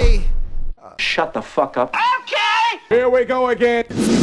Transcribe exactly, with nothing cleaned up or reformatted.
Okay. Shut the fuck up. Okay! Here we go again.